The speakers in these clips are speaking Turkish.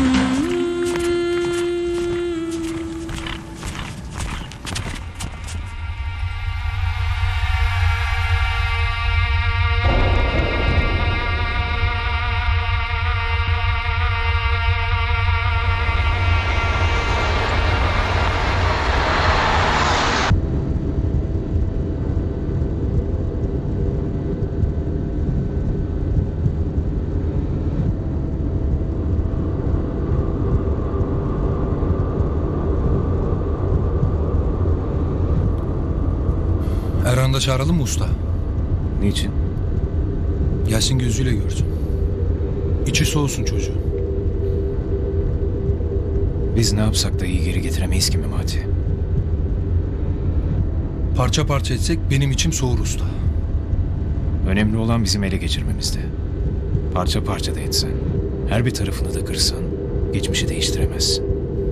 Erhan'da çağıralım mı usta? Niçin? Gelsin gözüyle görsün. İçi soğusun çocuğun. Biz ne yapsak da iyi geri getiremeyiz ki Memati. Parça parça etsek benim içim soğur usta. Önemli olan bizim ele geçirmemizde. Parça parça da etsen, her bir tarafını da kırsan, geçmişi değiştiremezsin.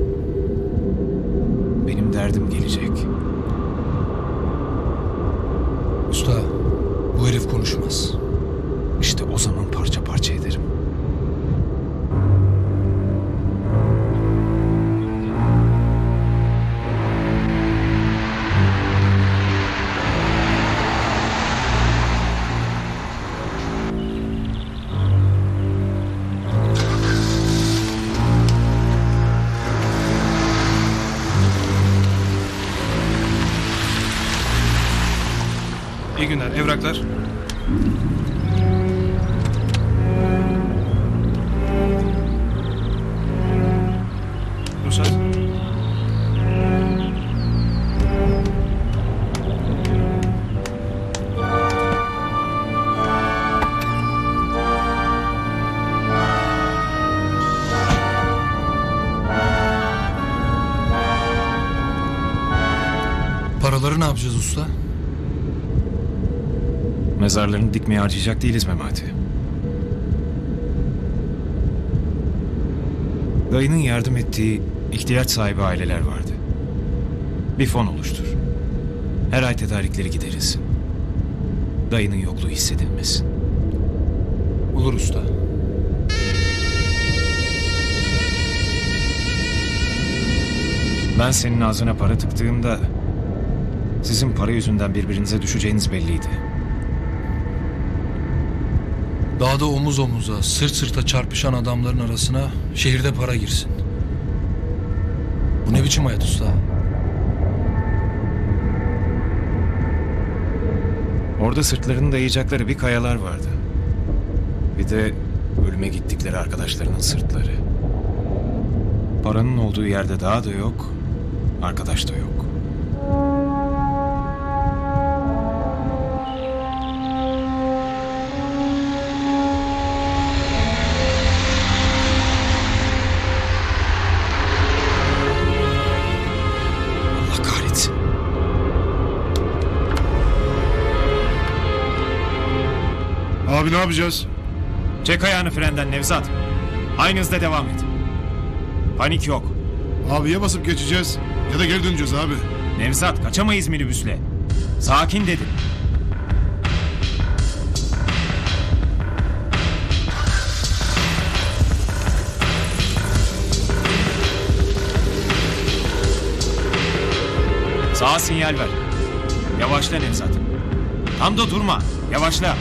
Benim derdim gelecek. Usta, bu herif konuşmaz. İşte o zaman parça parça ederim. İyi günler, evraklar. Ruhsat. Paraları ne yapacağız usta? Mezarlarını dikmeye harcayacak değiliz Memati. Dayının yardım ettiği ihtiyaç sahibi aileler vardı. Bir fon oluştur. Her ay tedarikleri gideriz. Dayının yokluğu hissedilmesin. Olur usta. Ben senin ağzına para tıktığımda sizin para yüzünden birbirinize düşeceğiniz belliydi. Dağda omuz omuza, sırt sırta çarpışan adamların arasına şehirde para girsin. Bu ne biçim hayat usta? Orada sırtlarını dayayacakları bir kayalar vardı. Bir de ölüme gittikleri arkadaşlarının sırtları. Paranın olduğu yerde dağ da yok, arkadaş da yok. Allah kahretsin. Abi ne yapacağız? Çek ayağını frenden Nevzat. Aynı hızda devam et. Panik yok. Abi ya basıp geçeceğiz ya da geri döneceğiz abi. Nevzat, kaçamayız minibüsle. Sakin dedim. Sağa sinyal ver. Yavaşla Nevzat. Tam da durma. Yavaşla.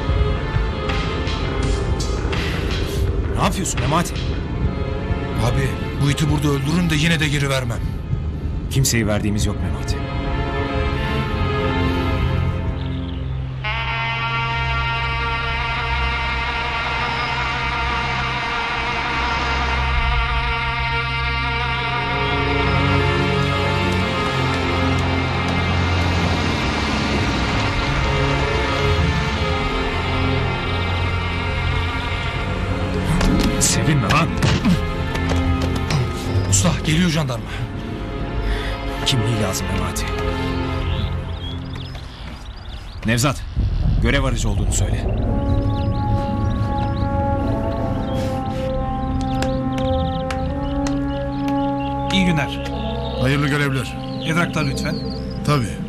Ne yapıyorsun Memati? Abi bu iti burada öldürün de yine de geri vermem. Kimseyi verdiğimiz yok Memati. Sevinme lan. Usta geliyor jandarma. Kimliği lazım Memati. Nevzat, görev aracı olduğunu söyle. İyi günler. Hayırlı görevler. Evraklar lütfen. Tabii.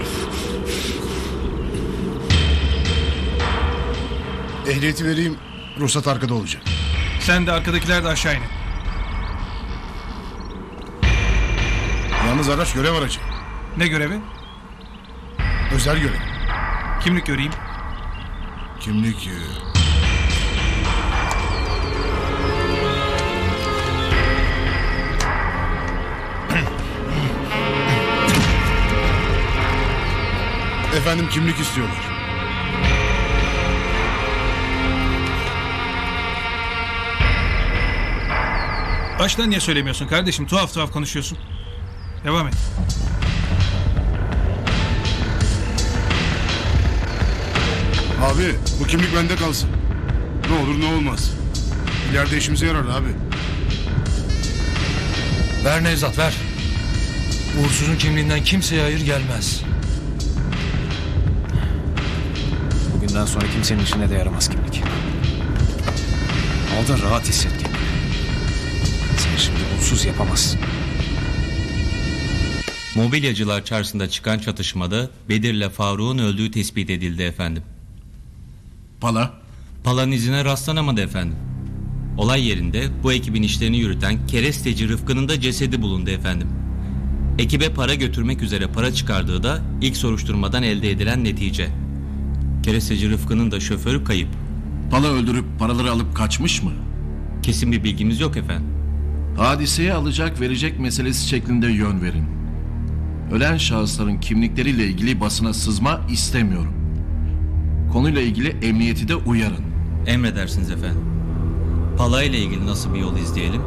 Ehliyeti vereyim. Ruhsat arkada olacak. Sen de arkadakiler de aşağı inin. Yalnız araç görev aracı. Ne görevi? Özel görev. Kimlik göreyim. Kimlik... Efendim kimlik istiyorlar. Baştan niye söylemiyorsun kardeşim? Tuhaf tuhaf konuşuyorsun. Devam et. Abi bu kimlik bende kalsın. Ne olur ne olmaz. İleride işimize yarar abi. Ver Nevzat ver. Uğursuzun kimliğinden kimseye hayır gelmez. Bugünden sonra kimsenin işine de yaramaz kimlik. Al da rahat hisset kendini. Sen şimdi bunsuz yapamazsın. Mobilyacılar çarşısında çıkan çatışmada Bedir'le Faruk'un öldüğü tespit edildi efendim. Pala? Pala'nın izine rastlanamadı efendim. Olay yerinde bu ekibin işlerini yürüten keresteci Rıfkı'nın da cesedi bulundu efendim. Ekibe para götürmek üzere para çıkardığı da ilk soruşturmadan elde edilen netice. Keresteci Rıfkı'nın da şoförü kayıp. Pala öldürüp paraları alıp kaçmış mı? Kesin bir bilgimiz yok efendim. Hadiseye alacak verecek meselesi şeklinde yön verin. Ölen şahısların kimlikleriyle ilgili basına sızma istemiyorum. Konuyla ilgili emniyeti de uyarın. Emredersiniz efendim. Pala ile ilgili nasıl bir yol izleyelim?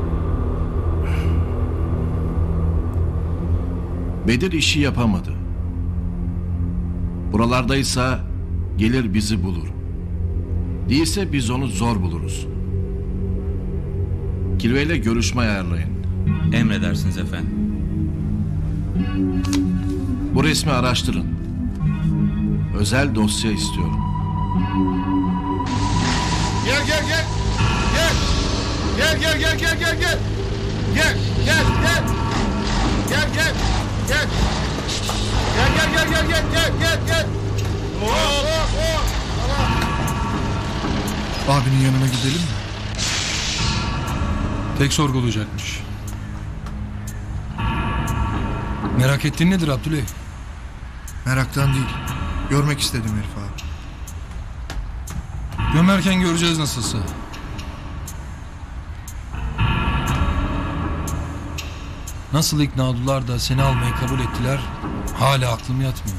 Bedir işi yapamadı. Buralardaysa gelir bizi bulur. Değilse biz onu zor buluruz. Kilve'yle görüşme ayarlayın. Emredersiniz efendim. Bu resmi araştırın. Özel dosya istiyorum. Gel gel gel. Gel. Gel gel gel gel gel gel. Gel gel gel. Gel gel. Gel. Gel gel gel gel gel gel gel gel. Abinin yanına gidelim mi? Tek sorgulayacakmış. Merak ettiğin nedir Abdüley? Meraktan değil. Görmek istedim herif abi. Gömerken göreceğiz nasılsa. Nasıl ikna oldular da seni almayı kabul ettiler, hala aklım yatmıyor.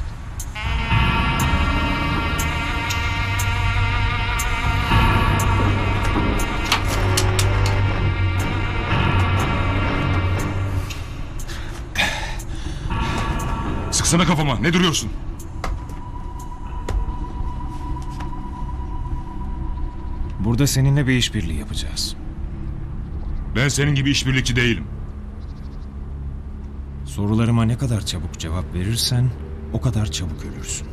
Sıksana kafama, ne duruyorsun? Burada seninle bir işbirliği yapacağız. Ben senin gibi işbirlikçi değilim. Sorularıma ne kadar çabuk cevap verirsen o kadar çabuk ölürsün.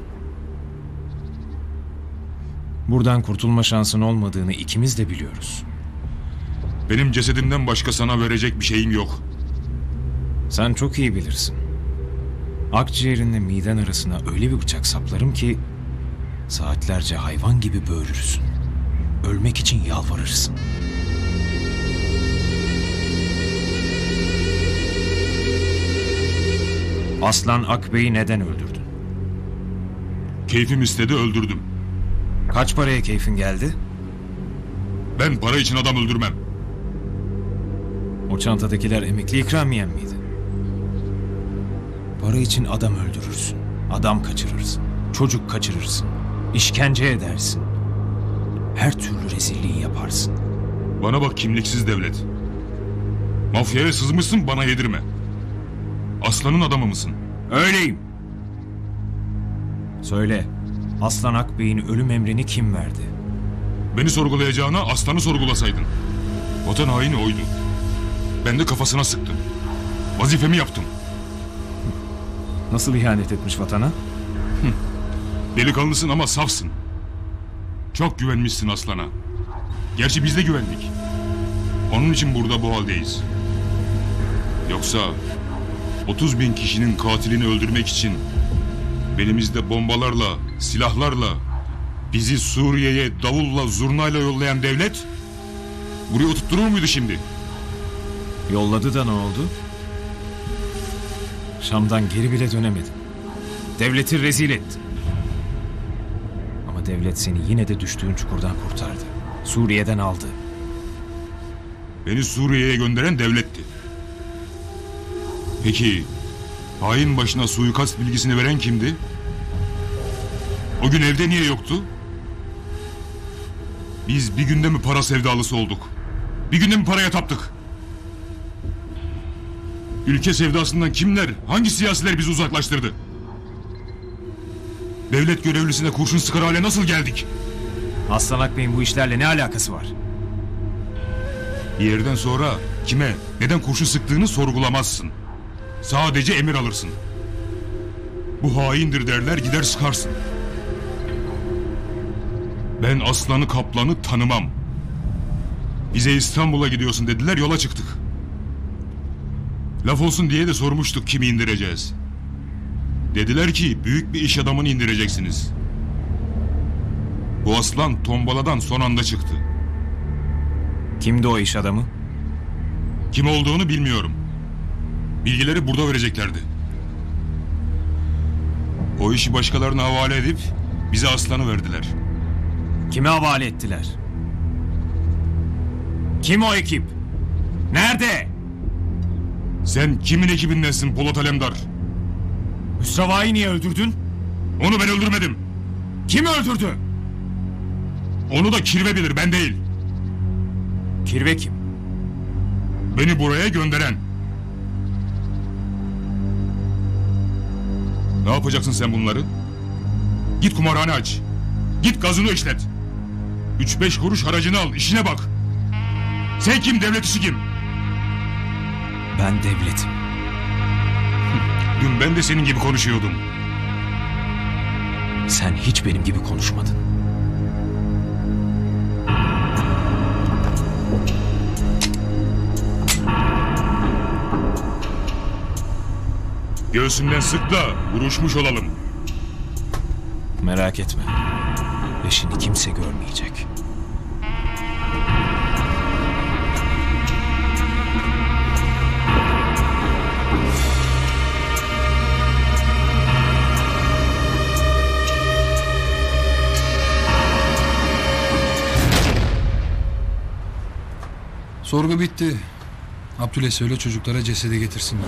Buradan kurtulma şansın olmadığını ikimiz de biliyoruz. Benim cesedimden başka sana verecek bir şeyim yok. Sen çok iyi bilirsin. Akciğerinle miden arasına öyle bir bıçak saplarım ki saatlerce hayvan gibi böğürürsün. Ölmek için yalvarırsın. Aslan Akbey'i neden öldürdün? Keyfim istedi, öldürdüm. Kaç paraya keyfin geldi? Ben para için adam öldürmem. O çantadakiler emekli ikramiyen miydi? Para için adam öldürürsün. Adam kaçırırsın. Çocuk kaçırırsın. İşkence edersin. Her türlü rezilliği yaparsın. Bana bak kimliksiz devlet. Mafyaya sızmışsın, bana yedirme. Aslanın adamı mısın? Öyleyim. Söyle, Aslan Akbey'in ölüm emrini kim verdi? Beni sorgulayacağına aslanı sorgulasaydın. Vatan haini oydu. Ben de kafasına sıktım. Vazifemi yaptım. Nasıl ihanet etmiş vatana? Delikanlısın ama safsın. Çok güvenmişsin aslana. Gerçi biz de güvendik. Onun için burada bu haldeyiz. Yoksa 30.000 kişinin katilini öldürmek için belimizde bombalarla, silahlarla, Bizi Suriye'ye davulla zurnayla yollayan devlet buraya oturtturur muydu şimdi? Yolladı da ne oldu? Şam'dan geri bile dönemedin. Devleti rezil ettin. Ama devlet seni yine de düştüğün çukurdan kurtardı. Suriye'den aldı. Beni Suriye'ye gönderen devletti. Peki hain başına suikast bilgisini veren kimdi? O gün evde niye yoktu? Biz bir günde mi para sevdalısı olduk? Bir günde mi paraya taptık? Ülke sevdasından kimler, hangi siyasiler bizi uzaklaştırdı? Devlet görevlisine kurşun sıkar hale nasıl geldik? Aslan Akbey'in bu işlerle ne alakası var? Bir yerden sonra kime, neden kurşun sıktığını sorgulamazsın. Sadece emir alırsın. Bu haindir derler, gider sıkarsın. Ben aslanı kaplanı tanımam. Bize İstanbul'a gidiyorsun dediler, yola çıktık. Laf olsun diye de sormuştuk kimi indireceğiz. Dediler ki büyük bir iş adamını indireceksiniz. Bu aslan tombaladan son anda çıktı. Kimdi o iş adamı? Kim olduğunu bilmiyorum. Bilgileri burada vereceklerdi. O işi başkalarına havale edip bize aslanı verdiler. Kime havale ettiler? Kim o ekip? Nerede? Sen kimin ekibindensin Polat Alemdar? Müsteva'yı niye öldürdün? Onu ben öldürmedim. Kim öldürdü? Onu da Kirve bilir, ben değil. Kirve kim? Beni buraya gönderen. Ne yapacaksın sen bunları? Git kumarhane aç. Git gazino işlet. 3-5 kuruş haracını al, işine bak. Sen kim, devlet işi kim? Ben devletim. Dün ben de senin gibi konuşuyordum. Sen hiç benim gibi konuşmadın. Göğsümden sık da vuruşmuş olalım. Merak etme. Leşini kimse görmeyecek. Sorgu bitti. Abdül'e söyle çocuklara cesedi getirsinler.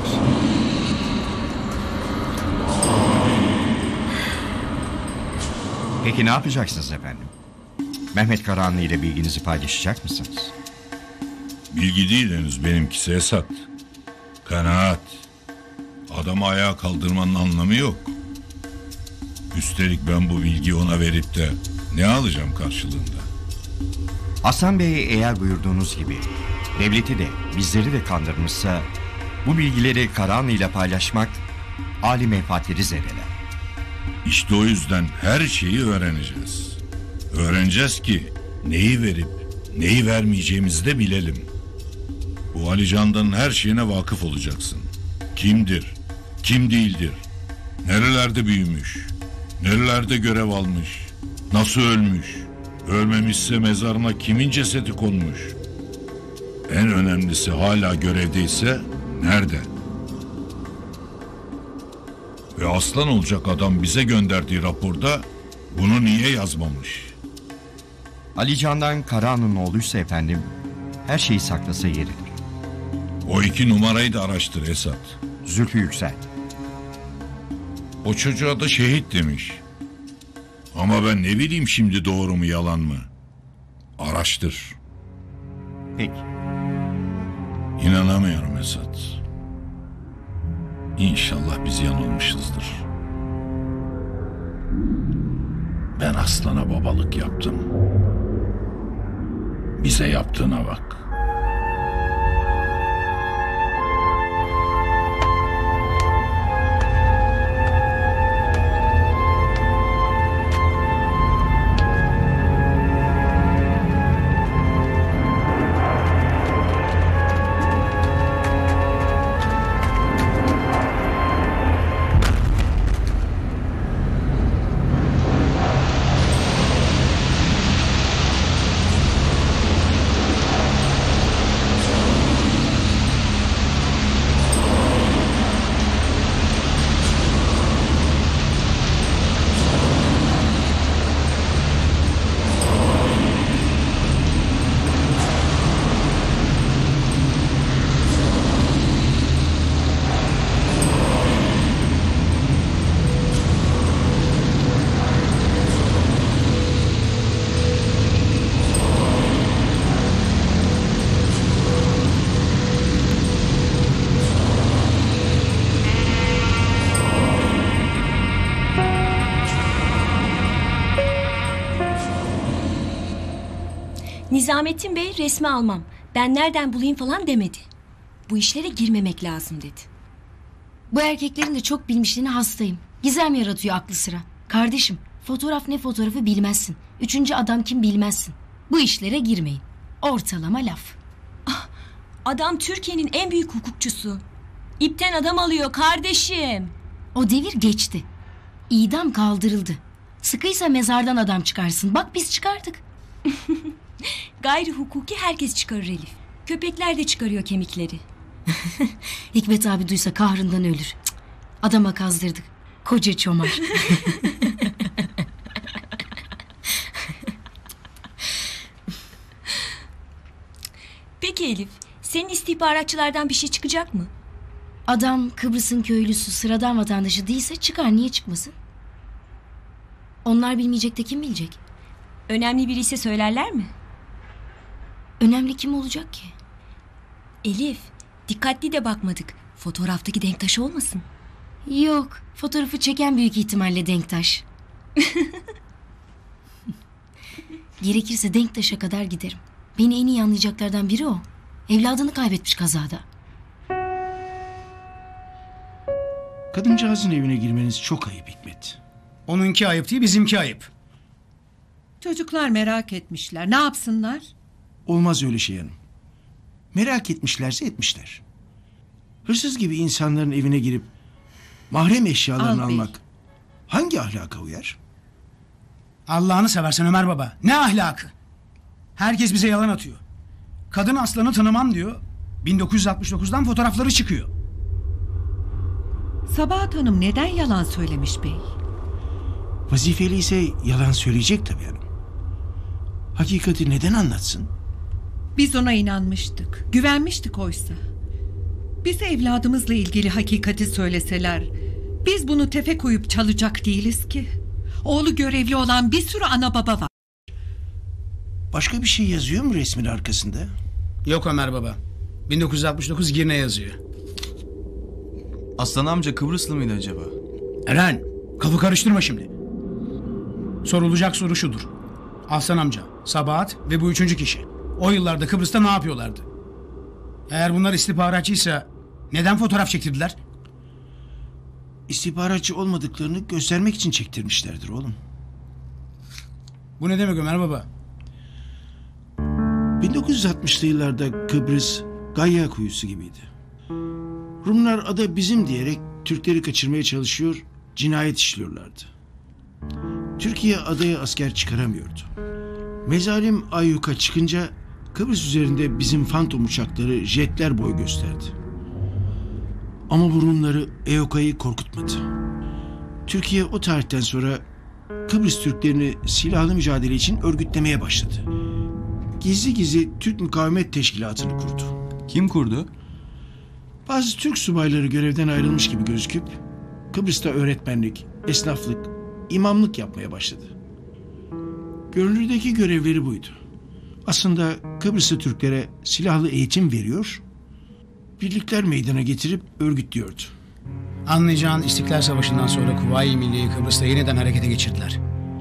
Peki ne yapacaksınız efendim? Mehmet Karahanlı ile bilginizi paylaşacak mısınız? Bilgi değil henüz benimkisi Esat. Kanaat. Adamı ayağa kaldırmanın anlamı yok. Üstelik ben bu bilgiyi ona verip de ne alacağım karşılığında? Aslan Bey eğer buyurduğunuz gibi devleti de bizleri de kandırmışsa bu bilgileri Karahanlı ile paylaşmak âli menfaatleri zedeler. İşte o yüzden her şeyi öğreneceğiz. Öğreneceğiz ki neyi verip neyi vermeyeceğimizi de bilelim. Bu Ali Candan'ın her şeyine vakıf olacaksın. Kimdir, kim değildir, nerelerde büyümüş, nerelerde görev almış, nasıl ölmüş, ölmemişse mezarına kimin cesedi konmuş. En önemlisi hala görevdeyse nerede? Ve aslan olacak adam bize gönderdiği raporda bunu niye yazmamış? Ali Candan Karahanlı'nın oğluysa efendim her şeyi saklasa yeridir. O 2 numarayı da araştır Esat. Zülfü Yüksel. O çocuğa da şehit demiş. Ama ben ne bileyim şimdi doğru mu yalan mı? Araştır. Peki. İnanamıyorum Esat. İnşallah biz yanılmışızdır. Ben aslana babalık yaptım. Bize yaptığına bak. Nizamettin Bey resmi almam, ben nereden bulayım falan demedi. Bu işlere girmemek lazım dedi. Bu erkeklerin de çok bilmişliğine hastayım. Gizem yaratıyor aklı sıra. Kardeşim, fotoğraf ne fotoğrafı bilmezsin. Üçüncü adam kim bilmezsin. Bu işlere girmeyin. Ortalama laf. Adam Türkiye'nin en büyük hukukçusu. İpten adam alıyor kardeşim. O devir geçti. İdam kaldırıldı. Sıkıysa mezardan adam çıkarsın. Bak biz çıkardık. Gayri hukuki herkes çıkarır Elif. Köpekler de çıkarıyor kemikleri. Hikmet abi duysa kahrından ölür. Cık, adama kazdırdık. Koca çomar. Peki Elif, senin istihbaratçılardan bir şey çıkacak mı? Adam Kıbrıs'ın köylüsü, sıradan vatandaşı değilse çıkar, niye çıkmasın? Onlar bilmeyecek de kim bilecek? Önemli biri ise söylerler mi? Önemli kim olacak ki? Elif, dikkatli de bakmadık. Fotoğraftaki Denktaş olmasın? Yok, fotoğrafı çeken büyük ihtimalle Denktaş. Gerekirse Denktaş'a kadar giderim. Beni en iyi anlayacaklardan biri o. Evladını kaybetmiş kazada. Kadıncağızın evine girmeniz çok ayıp Hikmet. Onunki ayıp değil, bizimki ayıp. Çocuklar merak etmişler. Ne yapsınlar? Olmaz öyle şey hanım. Merak etmişlerse etmişler. Hırsız gibi insanların evine girip mahrem eşyalarını Al bey. almak hangi ahlaka uyar? Allah'ını seversen Ömer Baba. Ne ahlakı? Herkes bize yalan atıyor. Kadın aslanı tanımam diyor. 1969'dan fotoğrafları çıkıyor. Sabahat Hanım neden yalan söylemiş bey? Vazifeli ise yalan söyleyecek tabii hanım. Hakikati neden anlatsın? Biz ona inanmıştık. Güvenmiştik oysa. Bize evladımızla ilgili hakikati söyleseler, biz bunu tefe koyup çalacak değiliz ki. Oğlu görevli olan bir sürü ana baba var. Başka bir şey yazıyor mu resmin arkasında? Yok Ömer Baba. 1969 Girne yazıyor. Aslan amca Kıbrıslı mıydı acaba? Eren, kafa karıştırma şimdi. Sorulacak soru şudur. Aslan amca, Sabahat ve bu üçüncü kişi. O yıllarda Kıbrıs'ta ne yapıyorlardı? Eğer bunlar istihbaratçıysa neden fotoğraf çektirdiler? İstihbaratçı olmadıklarını göstermek için çektirmişlerdir oğlum. Bu ne demek Ömer Baba? 1960'lı yıllarda Kıbrıs Gaya kuyusu gibiydi. Rumlar ada bizim diyerek Türkleri kaçırmaya çalışıyor, cinayet işliyorlardı. Türkiye adaya asker çıkaramıyordu. Mezalim ayyuka çıkınca Kıbrıs üzerinde bizim Phantom uçakları, jetler boy gösterdi. Ama bu Rumları EOKA'yı korkutmadı. Türkiye o tarihten sonra Kıbrıs Türklerini silahlı mücadele için örgütlemeye başladı. Gizli gizli Türk Mukavemet Teşkilatı'nı kurdu. Kim kurdu? Bazı Türk subayları görevden ayrılmış gibi gözüküp Kıbrıs'ta öğretmenlik, esnaflık, imamlık yapmaya başladı. Görünürdeki görevleri buydu. Aslında Kıbrıslı Türklere silahlı eğitim veriyor, birlikler meydana getirip örgütlüyordu. Anlayacağın İstiklal Savaşı'ndan sonra Kuvayi Milliye'yi Kıbrıs'ta yeniden harekete geçirdiler.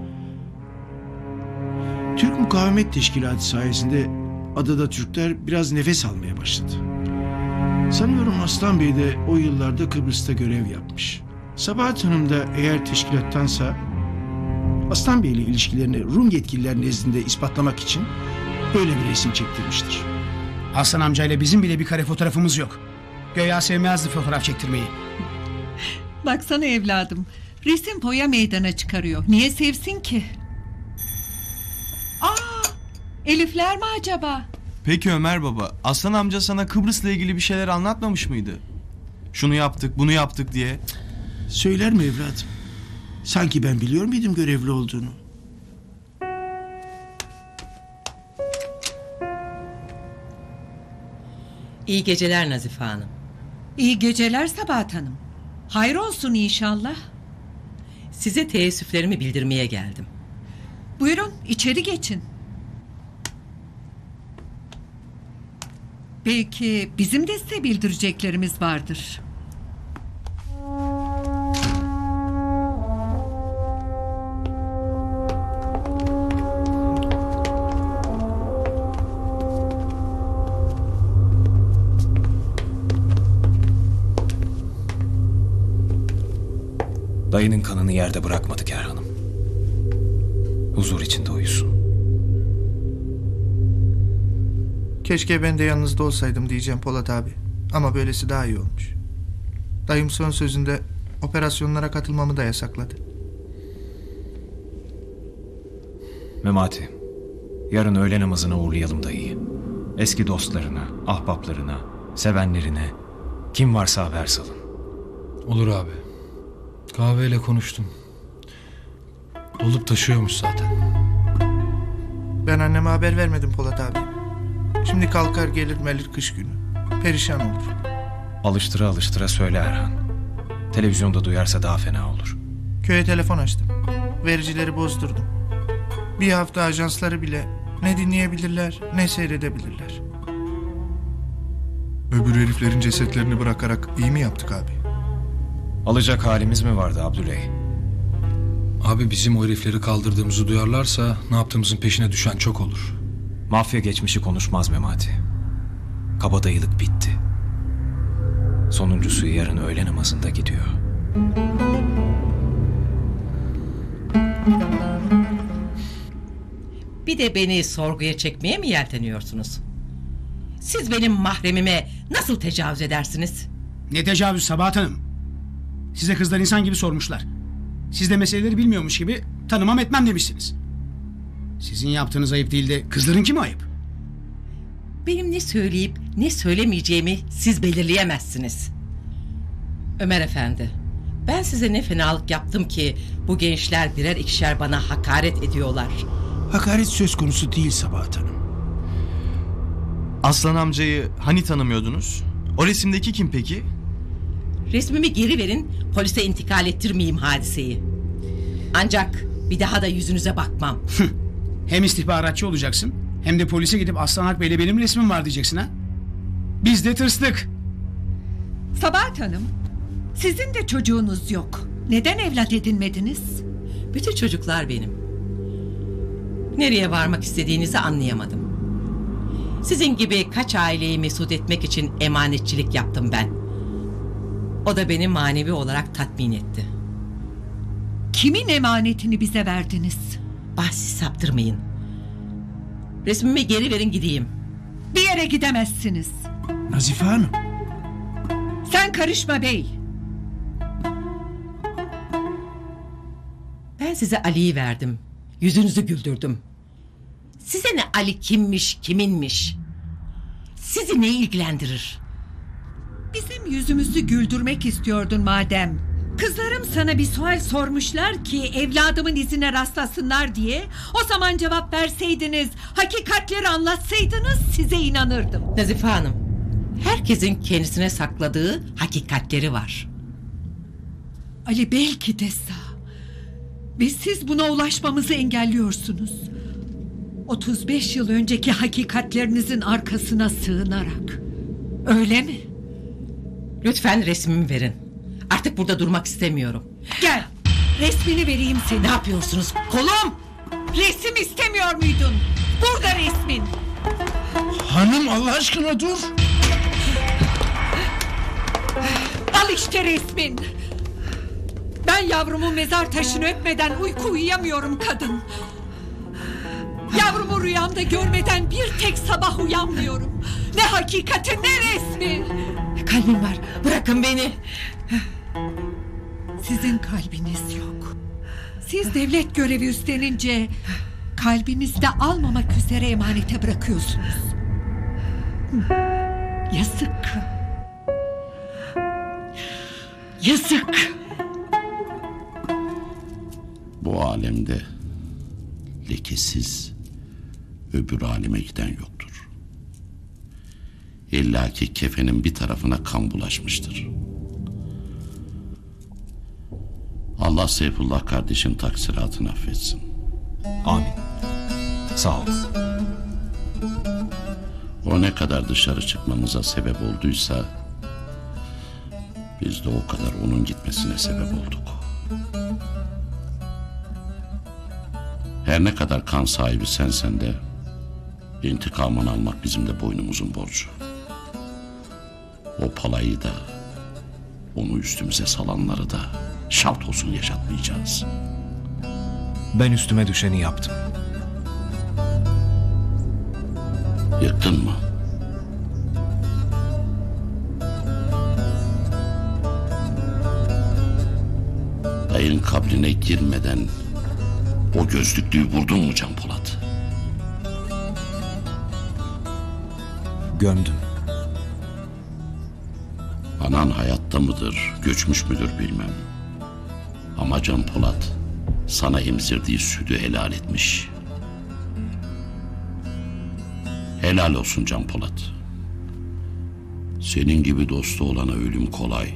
Türk Mukavemet Teşkilatı sayesinde adada Türkler biraz nefes almaya başladı. Sanıyorum Aslan Bey de o yıllarda Kıbrıs'ta görev yapmış. Sabahat Hanım da eğer teşkilattansa Aslan Bey ile ilişkilerini Rum yetkililer nezdinde ispatlamak için böyle bir resim çektirmiştir. Aslan amcayla bizim bile bir kare fotoğrafımız yok. Göya sevmezdi fotoğraf çektirmeyi. Baksana evladım. Resim boya meydana çıkarıyor. Niye sevsin ki? Elifler mi acaba? Peki Ömer Baba, Aslan amca sana Kıbrıs'la ilgili bir şeyler anlatmamış mıydı? Şunu yaptık, bunu yaptık diye. Söyler mi evladım? Sanki ben biliyor muydum görevli olduğunu? İyi geceler Nazife Hanım. İyi geceler Sabahat Hanım. Hayır olsun inşallah. Size teessüflerimi bildirmeye geldim. Buyurun içeri geçin. Belki bizim de size bildireceklerimiz vardır. Dayının kanını yerde bırakmadık Erhan'ım. Huzur içinde uyusun. Keşke ben de yanınızda olsaydım diyeceğim Polat abi. Ama böylesi daha iyi olmuş. Dayım son sözünde operasyonlara katılmamı da yasakladı. Memati, yarın öğle namazına uğurlayalım dayıyı. Eski dostlarına, ahbaplarına, sevenlerine, kim varsa haber salın. Olur abi. Kahveyle konuştum. Olup taşıyormuş zaten. Ben anneme haber vermedim Polat abi. Şimdi kalkar gelir melir kış günü. Perişan olur. Alıştıra alıştıra söyle Erhan. Televizyonda duyarsa daha fena olur. Köye telefon açtım. Vericileri bozdurdum. Bir hafta ajansları bile ne dinleyebilirler ne seyredebilirler. Öbür heriflerin cesetlerini bırakarak iyi mi yaptık abi? Alacak halimiz mi vardı Abdüley? Abi bizim o herifleri kaldırdığımızı duyarlarsa ne yaptığımızın peşine düşen çok olur. Mafya geçmişi konuşmaz Memati. Kabadayılık bitti. Sonuncusu yarın öğle namazında gidiyor. Bir de beni sorguya çekmeye mi yelteniyorsunuz? Siz benim mahremime nasıl tecavüz edersiniz? Ne tecavüz Sabahat Hanım? Size kızlar insan gibi sormuşlar. Siz de meseleleri bilmiyormuş gibi tanımam etmem demişsiniz. Sizin yaptığınız ayıp değil de kızlarınki mi ayıp? Benim ne söyleyip ne söylemeyeceğimi siz belirleyemezsiniz. Ömer Efendi, ben size ne fenalık yaptım ki bu gençler birer ikişer bana hakaret ediyorlar. Hakaret söz konusu değil Sabahat Hanım. Aslan amcayı hani tanımıyordunuz? O resimdeki kim peki? Resmimi geri verin, polise intikal ettirmeyeyim hadiseyi. Ancak bir daha da yüzünüze bakmam. Hem istihbaratçı olacaksın hem de polise gidip Aslan Hak Bey'le benim resmim var diyeceksin ha? Biz de tırstık. Sabahat Hanım, sizin de çocuğunuz yok. Neden evlat edinmediniz? Bütün çocuklar benim. Nereye varmak istediğinizi anlayamadım. Sizin gibi kaç aileyi mesut etmek için emanetçilik yaptım ben. O da beni manevi olarak tatmin etti. Kimin emanetini bize verdiniz? Bahsi saptırmayın. Resmimi geri verin gideyim. Bir yere gidemezsiniz. Nazife Hanım. Sen karışma bey. Ben size Ali'yi verdim. Yüzünüzü güldürdüm. Size ne Ali kimmiş, kiminmiş? Sizi ne ilgilendirir? Bizim yüzümüzü güldürmek istiyordun madem. Kızlarım sana bir sual sormuşlar ki evladımın izine rastlasınlar diye. O zaman cevap verseydiniz, hakikatleri anlatsaydınız size inanırdım. Nazife Hanım, herkesin kendisine sakladığı hakikatleri var. Ali belki de sağ. Ve siz buna ulaşmamızı engelliyorsunuz. 35 yıl önceki hakikatlerinizin arkasına sığınarak. Öyle mi? Lütfen resmimi verin. Artık burada durmak istemiyorum. Gel, resmini vereyim size. Ne yapıyorsunuz? Kolum! Resim istemiyor muydun? Burada resmin. Hanım Allah aşkına dur. Al işte resmin. Ben yavrumun mezar taşını öpmeden uyku uyuyamıyorum kadın. Yavrumu rüyamda görmeden bir tek sabah uyanmıyorum. Ne hakikati ne resmi. Kalbim var, bırakın beni. Sizin kalbiniz yok. Siz devlet görevi üstlenince kalbinizde almamak üzere emanete bırakıyorsunuz. Yazık. Yazık. Bu alemde lekesiz öbür aleme giden yoktur. İlla ki kefenin bir tarafına kan bulaşmıştır. Allah Seyfullah kardeşin taksiratını affetsin. Amin. Sağ ol. O ne kadar dışarı çıkmamıza sebep olduysa biz de o kadar onun gitmesine sebep olduk. Her ne kadar kan sahibi sensen de intikamını almak bizim de boynumuzun borcu. O palayı da onu üstümüze salanları da şalt olsun yaşatmayacağız. Ben üstüme düşeni yaptım. Yıktın mı? Dayın kabrine girmeden o gözlüklüyü vurdun mu Can Polat? Gömdüm. Anan hayatta mıdır, göçmüş müdür bilmem. Ama Can Polat sana emzirdiği sütü helal etmiş. Helal olsun Can Polat. Senin gibi dostu olana ölüm kolay.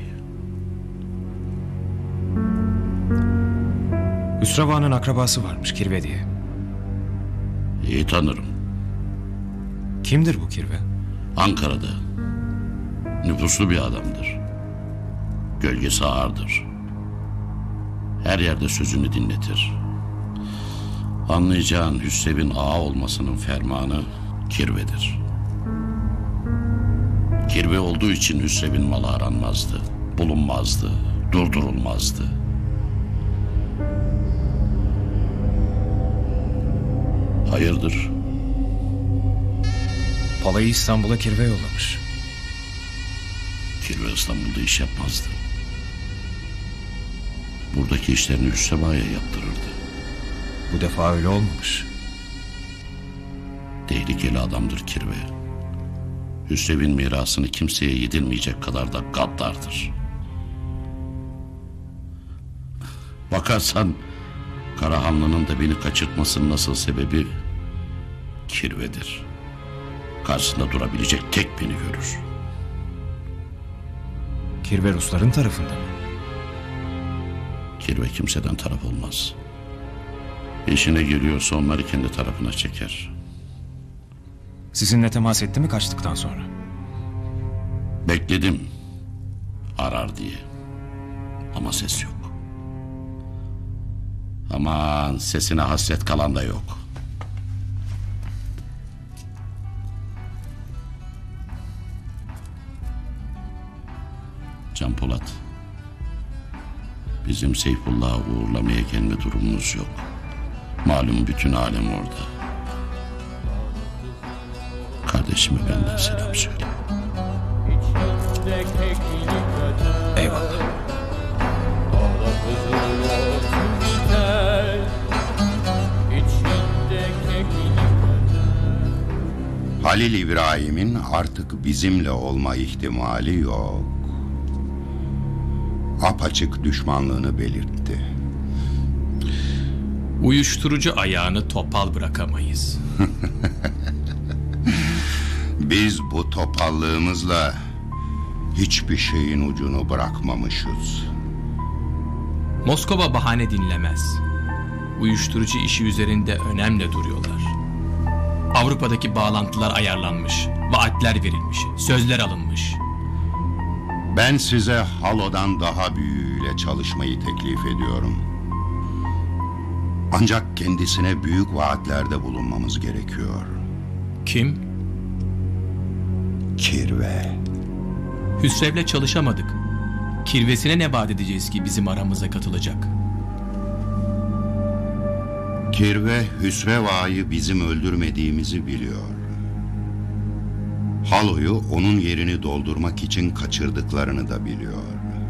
Hüsrev akrabası varmış Kirve diye. İyi tanırım. Kimdir bu Kirve? Ankara'da. Nüfuslu bir adamdır. Gölgesi ağırdır. Her yerde sözünü dinletir. Anlayacağın Hüsrev'in ağa olmasının fermanı Kirve'dir. Kirve olduğu için Hüsrev'in malı aranmazdı, bulunmazdı, durdurulmazdı. Hayırdır? Palayı İstanbul'a Kirve yollamış. Kirve İstanbul'da iş yapmazdı. Buradaki işlerini Hüsrev Ağa'ya yaptırırdı. Bu defa öyle olmamış. Tehlikeli adamdır Kirve. Hüsrev'in mirasını kimseye yedirmeyecek kadar da gaddardır. Bakarsan Karahanlı'nın da beni kaçırtmasının asıl sebebi Kirve'dir. Karşısında durabilecek tek beni görür. Kirve Rusların tarafında mı? Kirve kimseden taraf olmaz. İşine geliyorsa onları kendi tarafına çeker. Sizinle temas etti mi kaçtıktan sonra? Bekledim. Arar diye. Ama ses yok. Aman sesine hasret kalan da yok. Can Polat. Bizim Seyfullah'ı uğurlamaya gelme durumumuz yok. Malum bütün alem orada. Kardeşime benden selam söyle. Eyvallah. Halil İbrahim'in artık bizimle olma ihtimali yok. Apaçık düşmanlığını belirtti. Uyuşturucu ayağını topal bırakamayız. Biz bu topallığımızla hiçbir şeyin ucunu bırakmamışız. Moskova bahane dinlemez. Uyuşturucu işi üzerinde önemli duruyorlar. Avrupa'daki bağlantılar ayarlanmış, vaatler verilmiş, sözler alınmış. Ben size Halo'dan daha büyüğüyle çalışmayı teklif ediyorum. Ancak kendisine büyük vaatlerde bulunmamız gerekiyor. Kim? Kirve. Hüsrev'le çalışamadık. Kirvesine ne vaat edeceğiz ki bizim aramıza katılacak? Kirve Hüsrev Ağa'yı bizim öldürmediğimizi biliyor. Halo'yu onun yerini doldurmak için kaçırdıklarını da biliyor.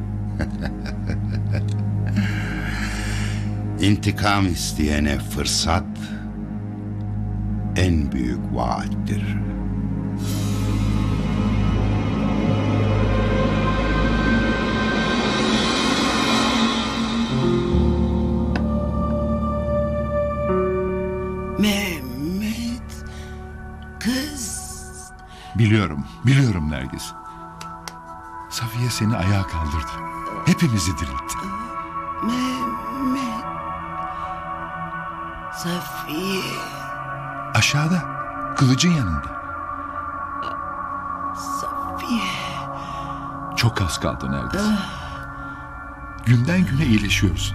İntikam isteyene fırsat en büyük vaattir. Mehmet, kız. Biliyorum Nergis. Safiye seni ayağa kaldırdı. Hepimizi diriltti. Mehmet. Safiye. Aşağıda, kılıcın yanında. Safiye. Çok az kaldı Nergis. Günden güne iyileşiyorsun.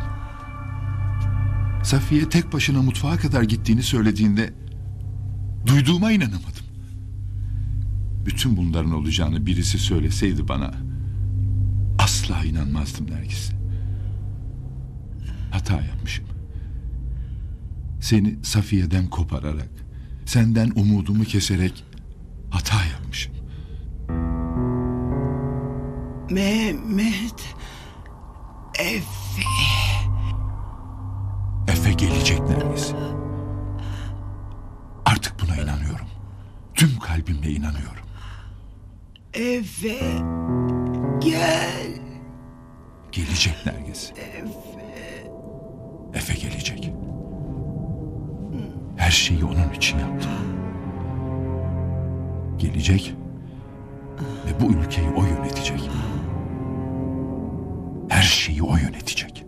Safiye tek başına mutfağa kadar gittiğini söylediğinde duyduğuma inanamadım. Bütün bunların olacağını birisi söyleseydi bana asla inanmazdım Nergis. hata yapmışım. Seni Safiye'den kopararak, senden umudumu keserek hata yapmışım. Mehmet. Efe. Efe gelecek Nergis. Artık buna inanıyorum. Tüm kalbimle inanıyorum. Efe. Gel. Gelecek Nergis. Efe gelecek. Her şeyi onun için yaptım. Gelecek ve bu ülkeyi o yönetecek. Her şeyi o yönetecek.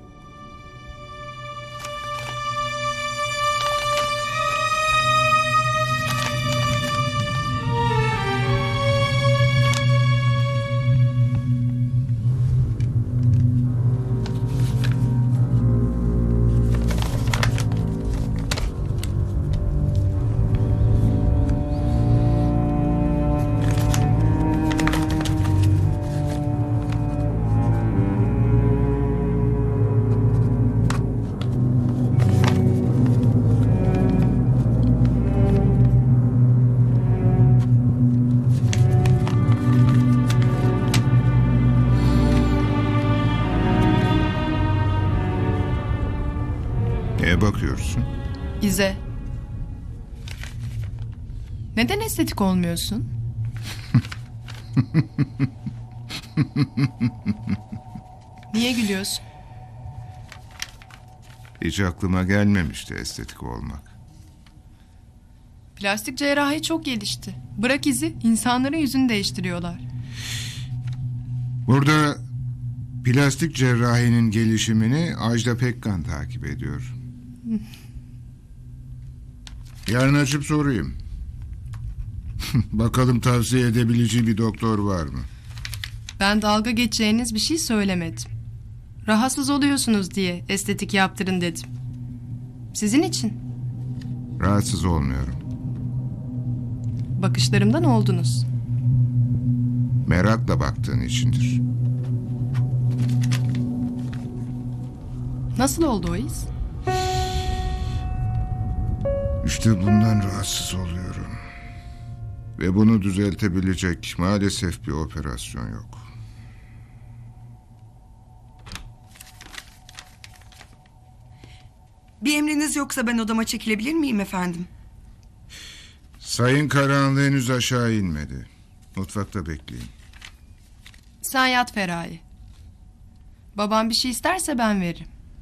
Neye bakıyorsun? İze. Neden estetik olmuyorsun? Niye gülüyorsun? Hiç aklıma gelmemişti estetik olmak. Plastik cerrahi çok gelişti. Bırak izi, insanların yüzünü değiştiriyorlar. Burada plastik cerrahinin gelişimini Ajda Pekkan takip ediyor. Yarın açıp sorayım. Bakalım tavsiye edebileceği bir doktor var mı? Ben dalga geçeceğiniz bir şey söylemedim. Rahatsız oluyorsunuz diye estetik yaptırın dedim. Sizin için. Rahatsız olmuyorum. Bakışlarımdan oldunuz. Merakla baktığın içindir. Nasıl oldu o his? İşte bundan rahatsız oluyorum. Ve bunu düzeltebilecek maalesef bir operasyon yok. Bir emriniz yoksa ben odama çekilebilir miyim efendim? Sayın Karahanlı henüz aşağı inmedi. Mutfakta bekleyin. Sen yat Feraye. Babam bir şey isterse ben veririm.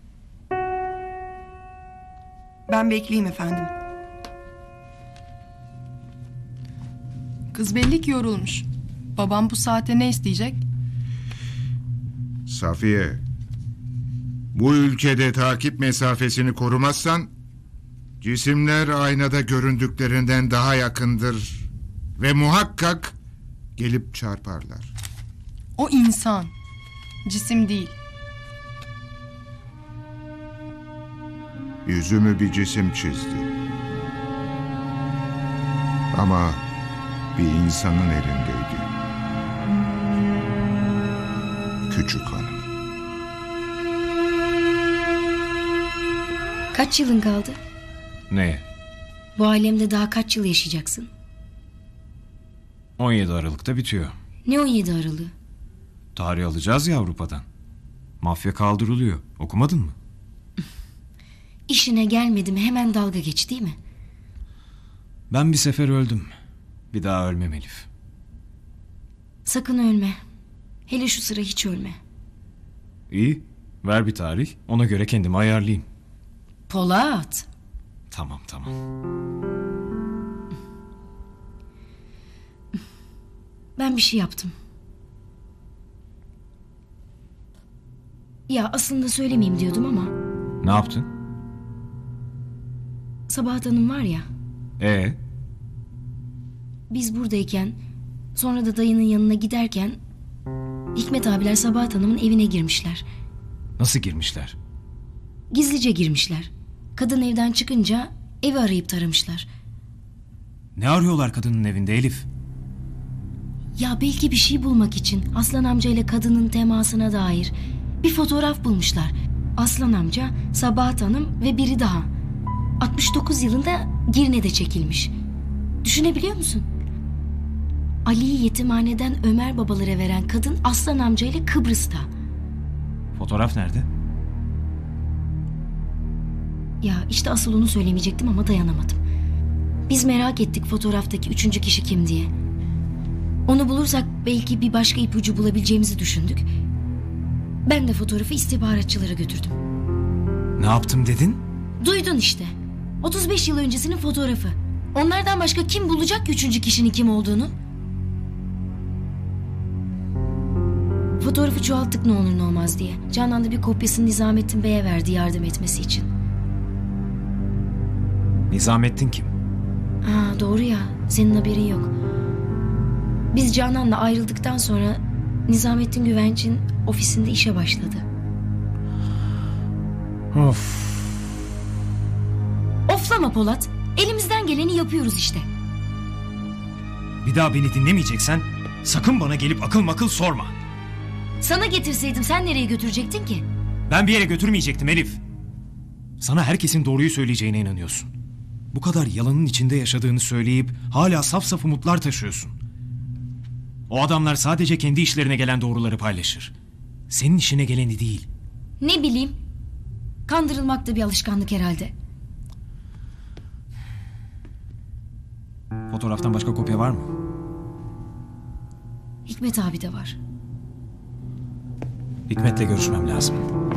Ben bekleyeyim efendim. Kız belli ki yorulmuş. Babam bu saate ne isteyecek? Safiye, bu ülkede takip mesafesini korumazsan cisimler aynada göründüklerinden daha yakındır ve muhakkak gelip çarparlar. O insan. Cisim değil. Yüzümü bir cisim çizdi. Ama bir insanın elindeydi. Küçük hanım. Kaç yılın kaldı? Neye? Bu alemde daha kaç yıl yaşayacaksın? 17 Aralık'ta bitiyor. Ne 17 Aralığı? Tarih alacağız ya Avrupa'dan. Mafya kaldırılıyor. Okumadın mı? İşine gelmedi mi hemen dalga geç değil mi? Ben bir sefer öldüm. Bir daha ölmem Elif. Sakın ölme. Hele şu sıra hiç ölme. İyi. Ver bir tarih. Ona göre kendimi ayarlayayım. Polat. Tamam. Ben bir şey yaptım. Ya aslında söylemeyeyim diyordum ama. Ne yaptın? Sabahat Hanım var ya. Biz buradayken sonra da dayının yanına giderken Hikmet abiler Sabahat Hanım'ın evine girmişler. Nasıl girmişler? Gizlice girmişler. Kadın evden çıkınca evi arayıp taramışlar. Ne arıyorlar kadının evinde Elif? Ya belki bir şey bulmak için Aslan amcayla kadının temasına dair bir fotoğraf bulmuşlar. Aslan amca, Sabahat Hanım ve biri daha. 69 yılında Girne'de çekilmiş. Düşünebiliyor musun? Ali'yi yetimhaneden Ömer babalara veren kadın Aslan amca ile Kıbrıs'ta. Fotoğraf nerede? Ya işte asıl onu söylemeyecektim ama dayanamadım. Biz merak ettik fotoğraftaki 3. kişi kim diye. Onu bulursak belki bir başka ipucu bulabileceğimizi düşündük. Ben de fotoğrafı istihbaratçılara götürdüm. Ne yaptım dedin? Duydun işte. 35 yıl öncesinin fotoğrafı. Onlardan başka kim bulacak ki 3. kişinin kim olduğunu? Fotoğrafı çoğalttık ne olur ne olmaz diye. Canan da bir kopyasını Nizamettin Bey'e verdi yardım etmesi için. Nizamettin kim? Ha, doğru ya. Senin haberin yok. Biz Canan'la ayrıldıktan sonra Nizamettin Güvenç'in ofisinde işe başladı. Of. Oflama Polat. Elimizden geleni yapıyoruz işte. Bir daha beni dinlemeyeceksen sakın bana gelip akıl makıl sorma. Sana getirseydim sen nereye götürecektin ki? Ben bir yere götürmeyecektim Elif. Sana herkesin doğruyu söyleyeceğine inanıyorsun. Bu kadar yalanın içinde yaşadığını söyleyip hala saf saf umutlar taşıyorsun. O adamlar sadece kendi işlerine gelen doğruları paylaşır. Senin işine geleni değil. Ne bileyim. Kandırılmak da bir alışkanlık herhalde. Fotoğraftan başka kopya var mı? Hikmet abi de var. Hikmet'le görüşmem lazım.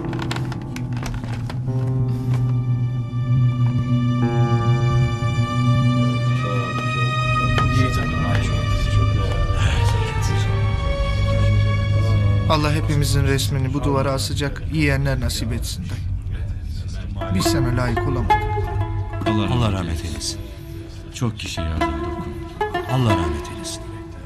Allah hepimizin resmini bu duvara asacak yiyenler nasip etsin dayı. Biz sana layık olamadık. Allah rahmet eylesin. Çok kişi yardım dokun. Allah rahmet eylesin.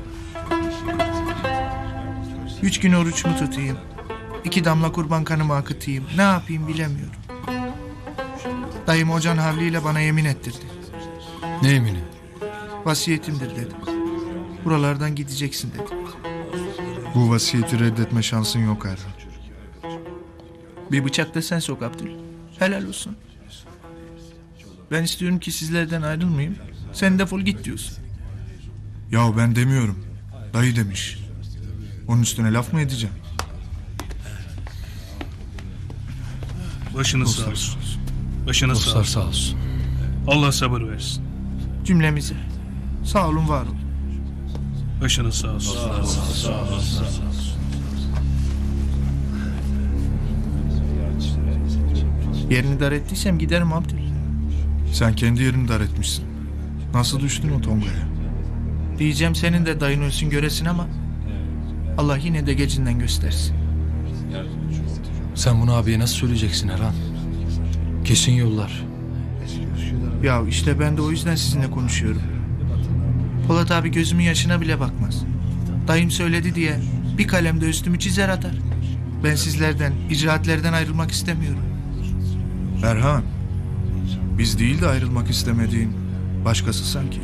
3 gün oruç mu tutayım? 2 damla kurban kanımı akıtayım. Ne yapayım bilemiyorum. Dayım Ocan havliyle bana yemin ettirdi. Ne yemini? Vasiyetimdir dedi. Buralardan gideceksin dedi. Bu vasiyeti reddetme şansın yok Erhan. Bir bıçak da sen sok Abdül. Helal olsun. Ben istiyorum ki sizlerden ayrılmayayım. Sen defol git diyorsun. Ya ben demiyorum. Dayı demiş. Onun üstüne laf mı edeceğim? Başınız sağ olsun. Başınız sağ olsun. Sağ olsun. Allah sabır versin. Cümlemize. Sağ olun, var olun. Başınız sağ olsun. Sağ olsun. Yerini dar ettiysem giderim Abdül. Sen kendi yerini dar etmişsin. Nasıl düştün o tongaya? Diyeceğim senin de dayın ölsün göresin ama Allah yine de gecinden göstersin. Sen bunu abiye nasıl söyleyeceksin Erhan? Kesin yollar. Ya işte ben de o yüzden sizinle konuşuyorum. Polat abi gözümün yaşına bile bakmaz. Dayım söyledi diye bir kalemde üstümü çizer atar. Ben sizlerden, icraatlerden ayrılmak istemiyorum. Erhan, biz değil de ayrılmak istemediğin başkası sanki.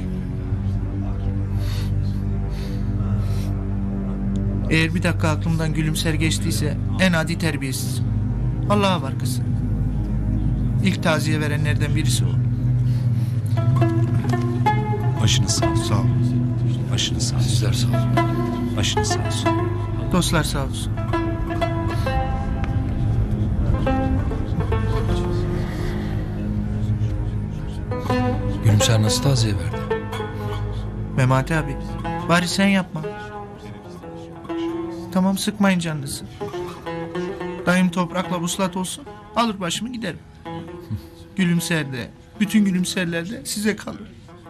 Eğer bir dakika aklımdan gülümser geçtiyse en adi terbiyesizim. Allah'a var kızım. İlk taziye verenlerden birisi o. Başınız sağ olsun. Sağ ol. Başınız sağ olsun. Sizler sağ olun. Başınız sağ olsun. Dostlar sağ olsun. Gülümser nasıl taziye verdi? Memati abi, bari sen yapma. Tamam, sıkmayın canınızı. Dayım toprakla vuslat olsun, alır başımı giderim. Gülümser de, bütün gülümserler de size kalır.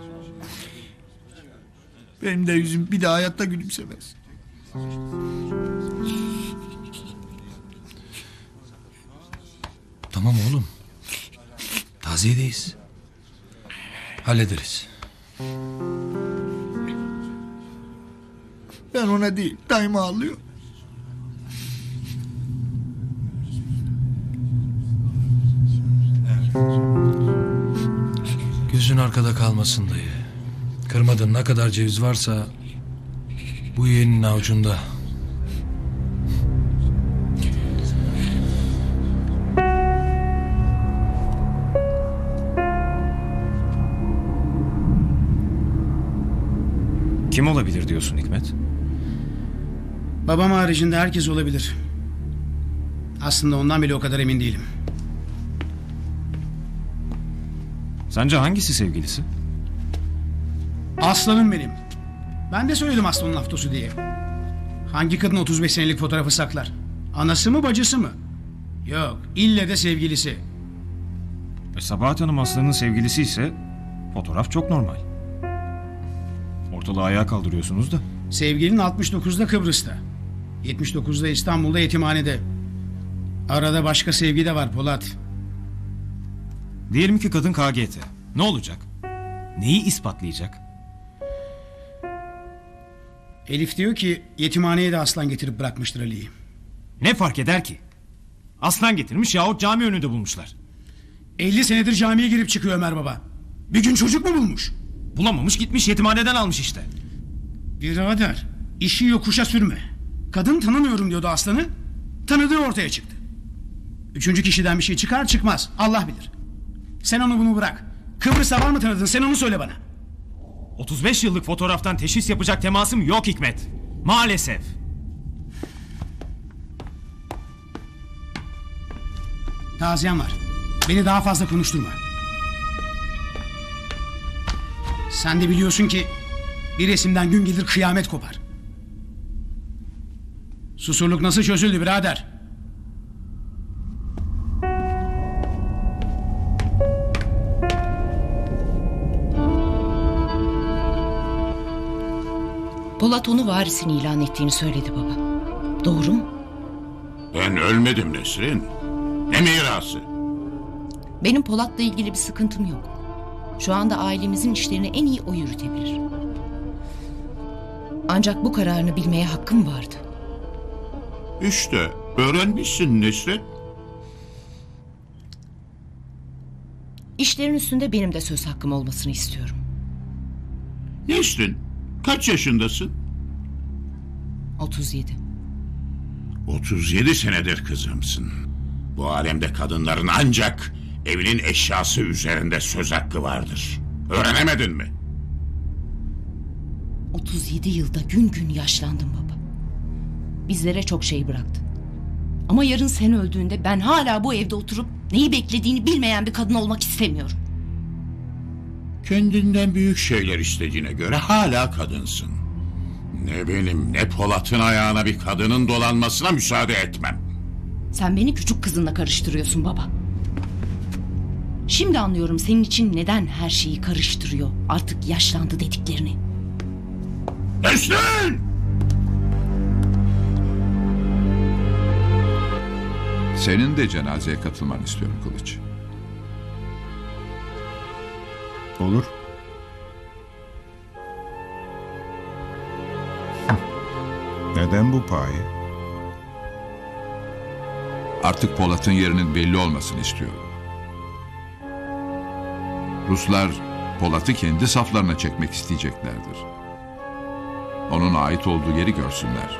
Benim de yüzüm bir daha hayatta gülümsemez. Tamam oğlum. Taziyedeyiz. Hallederiz. Ben ona değil, dayım ağlıyor. Gözün arkada kalmasın dayı. Kırmadığın ne kadar ceviz varsa bu yeğenin avucunda. Kim olabilir diyorsun Hikmet? Babam haricinde herkes olabilir. Aslında ondan bile o kadar emin değilim. Sence hangisi sevgilisi? Aslanım benim. Ben de söyledim aslanın laftosu diye. Hangi kadın 35 senelik fotoğrafı saklar? Anası mı bacısı mı? Yok, ille de sevgilisi. Sabahat Hanım Aslan'ın sevgilisi ise fotoğraf çok normal. Ortalığı ayağa kaldırıyorsunuz da. Sevgilin 69'da Kıbrıs'ta. 79'da İstanbul'da yetimhanede. Arada başka sevgi de var Polat. Diyelim ki kadın KGT. Ne olacak? Neyi ispatlayacak? Elif diyor ki yetimhaneye de aslan getirip bırakmıştır Ali'yi. Ne fark eder ki? Aslan getirmiş yahut cami önünde bulmuşlar. 50 senedir camiye girip çıkıyor Ömer Baba. Bir gün çocuk mu bulmuş? Bulamamış, gitmiş yetimhaneden almış işte. Birader, işi yokuşa sürme. Kadın tanımıyorum diyordu aslanı. Tanıdığı ortaya çıktı. Üçüncü kişiden bir şey çıkar çıkmaz. Allah bilir. Sen onu bunu bırak. Kıbrıs'ta var mı tanıdın? Sen onu söyle bana. 35 yıllık fotoğraftan teşhis yapacak temasım yok Hikmet. Maalesef. Taziyem var. Beni daha fazla konuşturma. Sen de biliyorsun ki bir resimden gün gelir kıyamet kopar. Susurluk nasıl çözüldü birader? Polat onu varisini ilan ettiğini söyledi baba. Doğru mu? Ben ölmedim Nesrin. Ne mirası? Benim Polat'la ilgili bir sıkıntım yok. Şu anda ailemizin işlerini en iyi o yürütebilir. Ancak bu kararını bilmeye hakkım vardı. İşte öğrenmişsin Nesrin. İşlerin üstünde benim de söz hakkım olmasını istiyorum. Nesrin, kaç yaşındasın? 37. 37 senedir kızımsın. Bu alemde kadınların ancak evinin eşyası üzerinde söz hakkı vardır. Öğrenemedin mi? 37 yılda gün gün yaşlandım baba. Bizlere çok şey bıraktın. Ama yarın sen öldüğünde ben hala bu evde oturup neyi beklediğini bilmeyen bir kadın olmak istemiyorum. Kendinden büyük şeyler istediğine göre hala kadınsın. Ne benim ne Polat'ın ayağına bir kadının dolanmasına müsaade etmem. Sen beni küçük kızınla karıştırıyorsun baba. Şimdi anlıyorum senin için neden her şeyi karıştırıyor. Artık yaşlandı dediklerini. Nesrin! Senin de cenazeye katılmanı istiyorum Kılıç. Olur. Neden bu paye? Artık Polat'ın yerinin belli olmasını istiyorum. Ruslar Polat'ı kendi saflarına çekmek isteyeceklerdir. Onun ait olduğu yeri görsünler.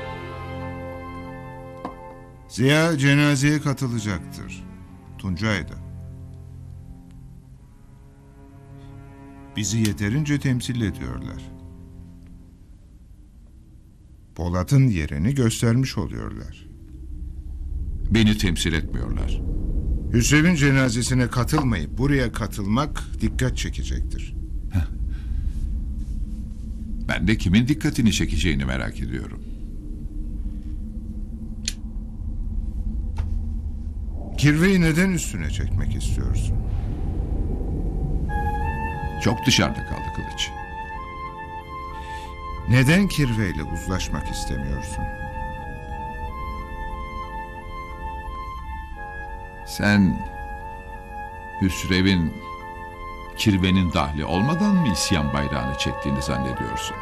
Ziya cenazeye katılacaktır. Tuncay'da. Bizi yeterince temsil ediyorlar. Polat'ın yerini göstermiş oluyorlar. Beni temsil etmiyorlar. Hüsrev'in cenazesine katılmayıp buraya katılmak dikkat çekecektir. Ben de kimin dikkatini çekeceğini merak ediyorum. Kirveyi neden üstüne çekmek istiyorsun? Çok dışarıda kaldı Kılıç. Neden Kirveyle uzlaşmak istemiyorsun? Sen Hüsrev'in Kirve'nin dahli olmadan mı isyan bayrağını çektiğini zannediyorsun?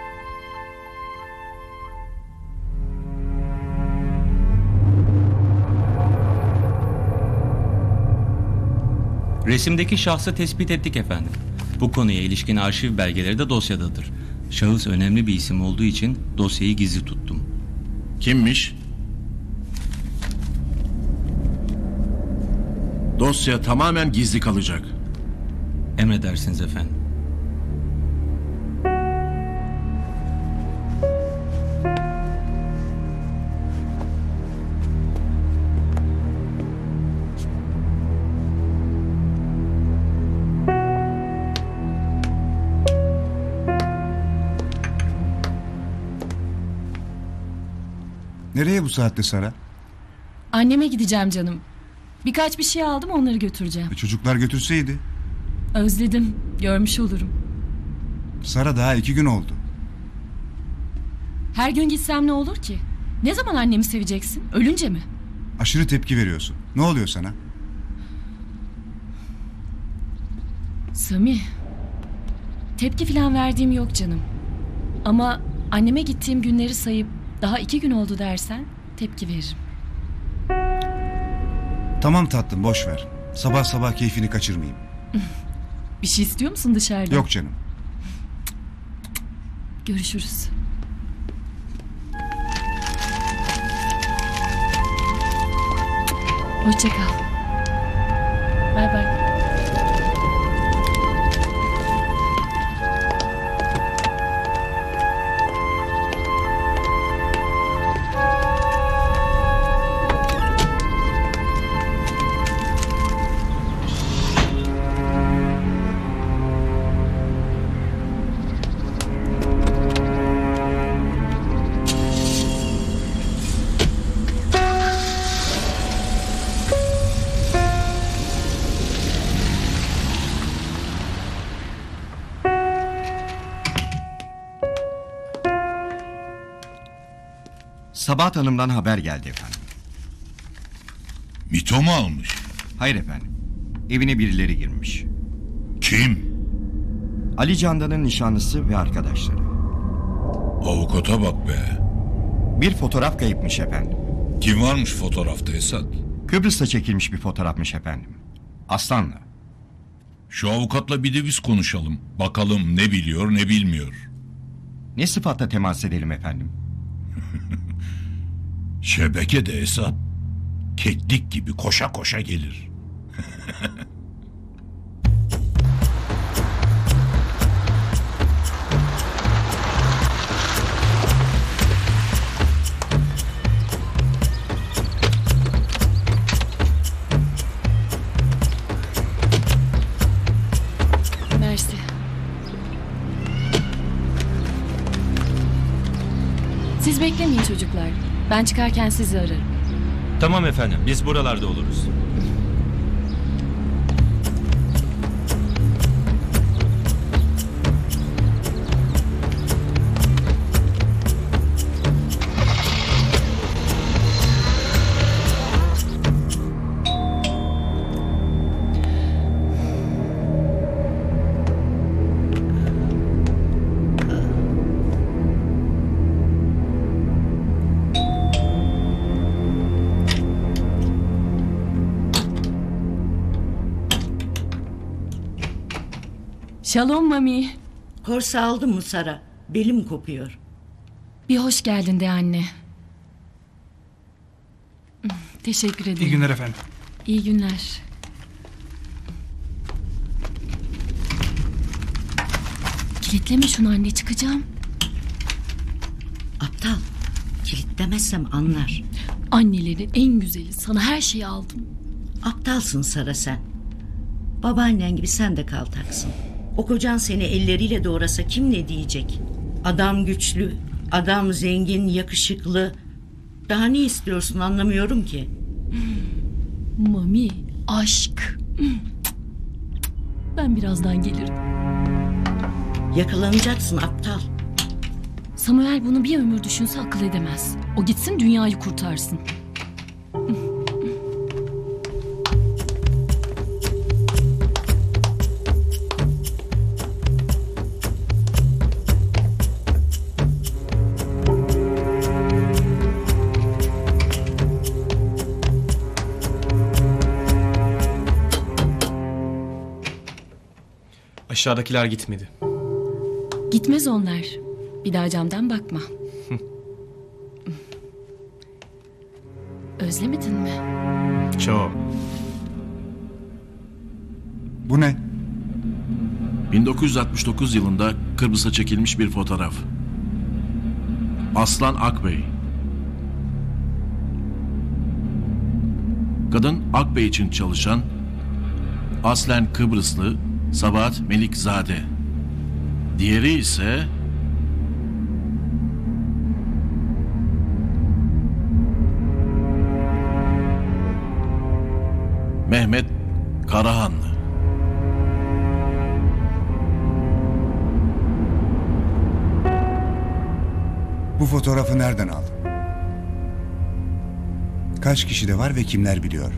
Resimdeki şahsı tespit ettik efendim. Bu konuya ilişkin arşiv belgeleri de dosyadadır. Şahıs önemli bir isim olduğu için dosyayı gizli tuttum. Kimmiş? Dosya tamamen gizli kalacak. Emredersiniz efendim. Nereye bu saatte Sara? Anneme gideceğim canım. Birkaç bir şey aldım, onları götüreceğim. Çocuklar götürseydi. Özledim. Görmüş olurum. Sara daha 2 gün oldu. Her gün gitsem ne olur ki? Ne zaman annemi seveceksin? Ölünce mi? Aşırı tepki veriyorsun. Ne oluyor sana? Sami. Tepki falan verdiğim yok canım. Ama anneme gittiğim günleri sayıp daha 2 gün oldu dersen tepki veririm. Tamam tatlım, boş ver. Sabah sabah keyfini kaçırmayayım. Bir şey istiyor musun dışarıda? Yok canım. Görüşürüz. Hoşça kal. Bay bay. Sabahat Hanım'dan haber geldi efendim. Mito mu almış? Hayır efendim. Evine birileri girmiş. Kim? Ali Candan'ın nişanlısı ve arkadaşları. Avukata bak be. Bir fotoğraf kayıpmış efendim. Kim varmış fotoğrafta Esat? Kıbrıs'ta çekilmiş bir fotoğrafmış efendim. Aslan'la. Şu avukatla bir de biz konuşalım. Bakalım ne biliyor ne bilmiyor. Ne sıfatla temas edelim efendim? Şebeke de Esat. Keklik gibi koşa koşa gelir. Mersi. Siz beklemeyin çocuklar. Ben çıkarken sizi ararım. Tamam efendim, biz buralarda oluruz. Şalom Mami. Korsa aldın mı Sara? Belim kopuyor. Bir hoş geldin de anne. Teşekkür ederim. İyi günler efendim. İyi günler. Kilitleme şunu anne, çıkacağım. Aptal. Kilitlemezsem anlar. Annelerin en güzeli, sana her şeyi aldım. Aptalsın Sara sen. Babaannen gibi sen de kaltaksın. O kocan seni elleriyle doğrasa kim ne diyecek? Adam güçlü, adam zengin, yakışıklı. Daha ne istiyorsun anlamıyorum ki. Mami, aşk. Ben birazdan gelirim. Yakalanacaksın aptal. Samuel bunu bir ömür düşünse akıl edemez. O gitsin dünyayı kurtarsın. Aşağıdakiler gitmedi. Gitmez onlar. Bir daha camdan bakma. Özlemedin mi? Çok. Bu ne? 1969 yılında Kıbrıs'a çekilmiş bir fotoğraf. Aslan Akbey. Kadın Akbey için çalışan, aslen Kıbrıslı Sabahat Melikzade. Diğeri ise Karahanlı. Bu fotoğrafı nereden aldın? Kaç kişi de var ve kimler biliyor?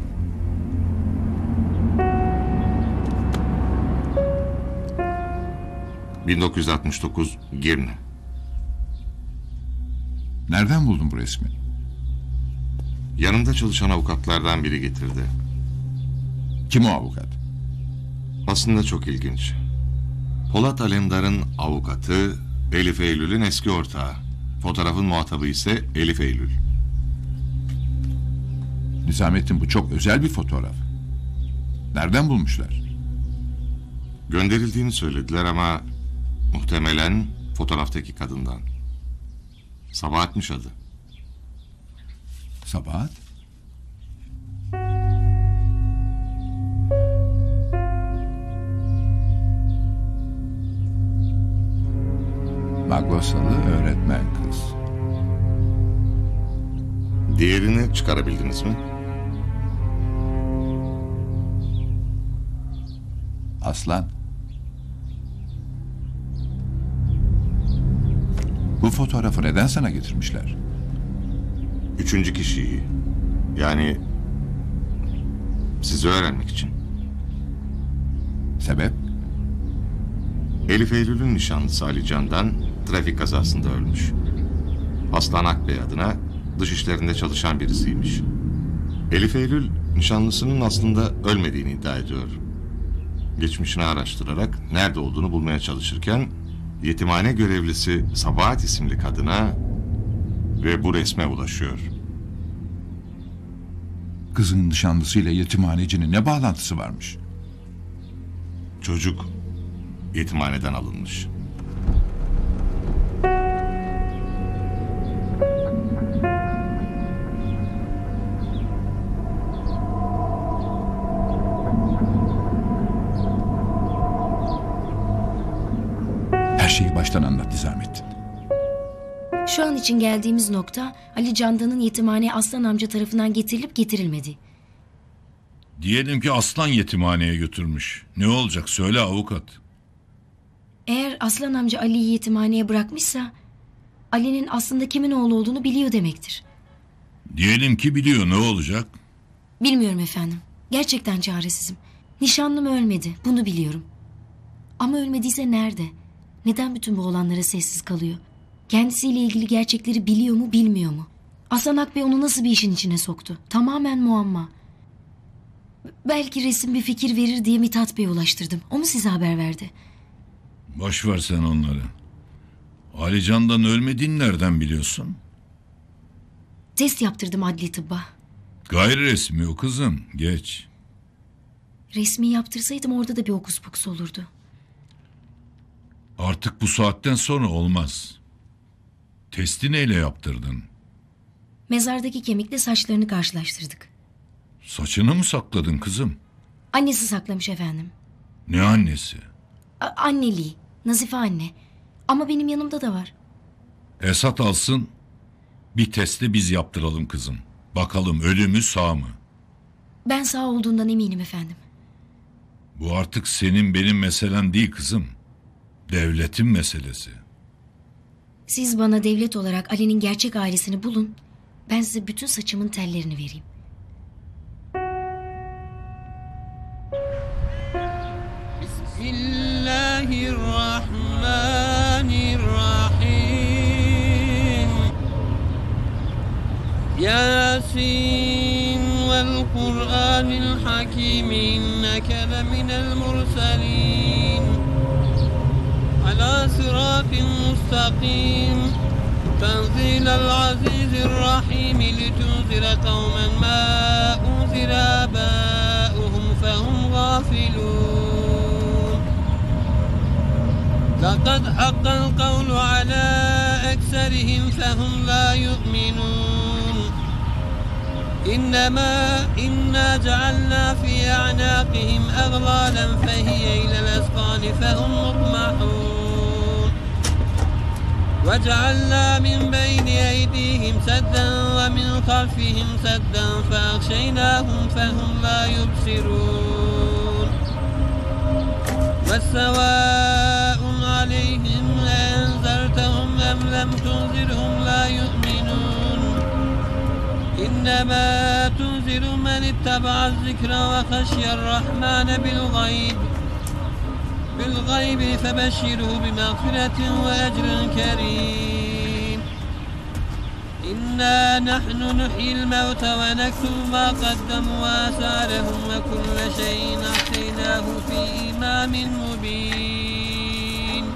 ...1969 Girne. Nereden buldun bu resmi? Yanımda çalışan avukatlardan biri getirdi. Kim o avukat? Aslında çok ilginç. Polat Alemdar'ın avukatı Elif Eylül'ün eski ortağı. Fotoğrafın muhatabı ise Elif Eylül. Nizamettin, bu çok özel bir fotoğraf. Nereden bulmuşlar? Gönderildiğini söylediler ama muhtemelen fotoğraftaki kadından. Sabahat'mış adı. Sabahat? Maglosalı öğretmen kız. Diğerini çıkarabildiniz mi? Aslan. Bu fotoğrafı neden sana getirmişler? Üçüncü kişiyi, yani sizi öğrenmek için. Sebep? Elif Eylül'ün nişanlısı Ali Can'dan trafik kazasında ölmüş. Aslan Akbey adına dış işlerinde çalışan birisiymiş. Elif Eylül nişanlısının aslında ölmediğini iddia ediyor. Geçmişini araştırarak nerede olduğunu bulmaya çalışırken yetimhane görevlisi Sabahat isimli kadına ve bu resme ulaşıyor. Kızın nişanlısıyla yetimhanecinin ne bağlantısı varmış? Çocuk yetimhaneden alınmış. Her şeyi baştan anlat Nizamettin. Şu an için geldiğimiz nokta Ali Candan'ın yetimhaneye Aslan amca tarafından getirilip getirilmedi. Diyelim ki Aslan yetimhaneye götürmüş. Ne olacak söyle avukat. Eğer Aslan amca Ali'yi yetimhaneye bırakmışsa Ali'nin aslında kimin oğlu olduğunu biliyor demektir. Diyelim ki biliyor, ne olacak? Bilmiyorum efendim. Gerçekten çaresizim. Nişanlım ölmedi, bunu biliyorum. Ama ölmediyse nerede? Neden bütün bu olanlara sessiz kalıyor? Kendisiyle ilgili gerçekleri biliyor mu, bilmiyor mu? Aslan Akbey onu nasıl bir işin içine soktu? Tamamen muamma. Belki resim bir fikir verir diye Mithat Bey'e ulaştırdım. O mu size haber verdi? Boş ver sen onları. Ali Can'dan ölmediğini nereden biliyorsun? Test yaptırdım adli tıbba. Gayri resmi o kızım, geç. Resmi yaptırsaydım orada da bir hokus pokus olurdu. Artık bu saatten sonra olmaz. Testi neyle yaptırdın? Mezardaki kemikle saçlarını karşılaştırdık. Saçını mı sakladın kızım? Annesi saklamış efendim. Ne annesi? Anneliği, Nazife anne. Ama benim yanımda da var. Esat alsın, bir testi biz yaptıralım kızım. Bakalım ölü mü sağ mı? Ben sağ olduğundan eminim efendim. Bu artık senin benim meselen değil kızım. Devletin meselesi. Siz bana devlet olarak Ali'nin gerçek ailesini bulun. Ben size bütün saçımın tellerini vereyim. Bismillahirrahmanirrahim. Yasin vel Kur'anil hakim inneke leminel murselin. Ala sıratin mustakim. Tenzilel azizirrahim litunzire kavmen ma unzire abâuhum fehum gafilun. لقد حق القول على أكثرهم فهم لا يؤمنون إنا جعلنا في أعناقهم أغلالا فهي إلى الأذقان فهم مطمحون وجعلنا من بين أيديهم سدا ومن خلفهم سدا فأغشيناهم فهم لا يبصرون وسواء عليهم أنذرتهم أم لم تنذرهم لا يؤمنون إنما تنذر من اتبع الذكر وخشي الرحمن بالغيب فبشره بمغفرة وأجر كريم إنا نحن نحيي الموتى ونكتب ما قدموا وآثارهم وكل شيء أحصيناه في إمام مبين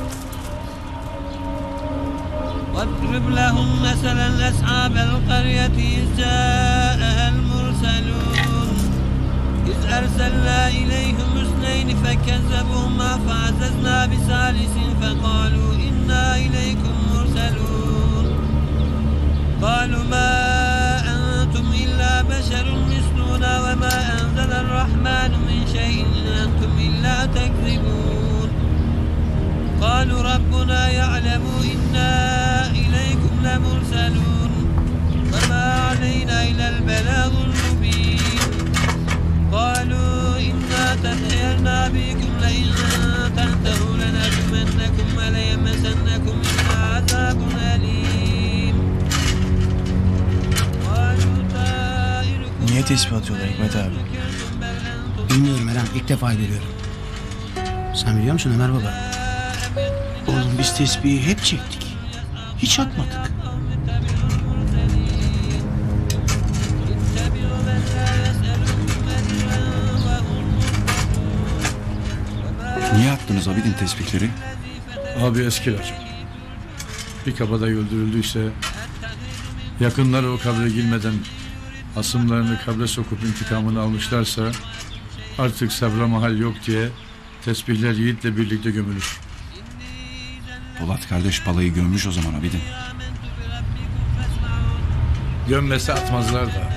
واضرب لهم مثلا أصحاب القرية إذ جاءها المرسلون إذ أرسلنا إليهم اثنين فكذبوهما فعززنا بثالث فقالوا إنا إليكم مرسلون قالوا ما أنتم إلا بشر مثلنا وما أنزل الرحمن من شيء إن أنتم إلا تكذبون قالوا ربنا يعلم إنا إليكم لمرسلون وما علينا إلا البلاغ المبين قالوا إنا تطيرنا بكم لئن تنتهوا لنرجمنكم وليمسنكم منا عذاب أليم Niye tespih atıyorlar Hikmet abi? Bilmiyorum Eren. İlk defa görüyorum. Sen biliyor musun Ömer baba? Oğlum biz tespihi hep çektik. Hiç atmadık. Niye attınız abidin tespihleri? Abi eskiler. Bir kabadayı öldürüldüyse yakınları o kabre girmeden hasımlarını kabre sokup intikamını almışlarsa artık sabra mahal yok diye tesbihler yiğitle birlikte gömülür. Polat kardeş balayı gömmüş o zaman abidin. Gömmese atmazlar da.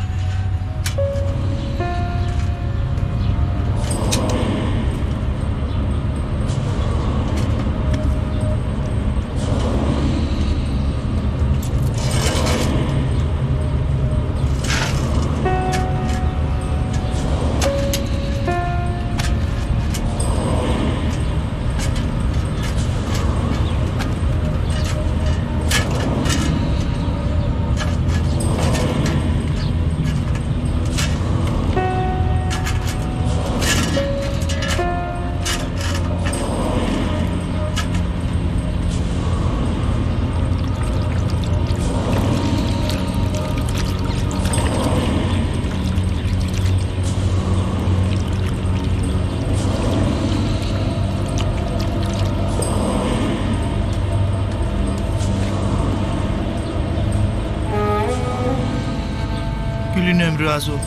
Gülün ömrü az oldu.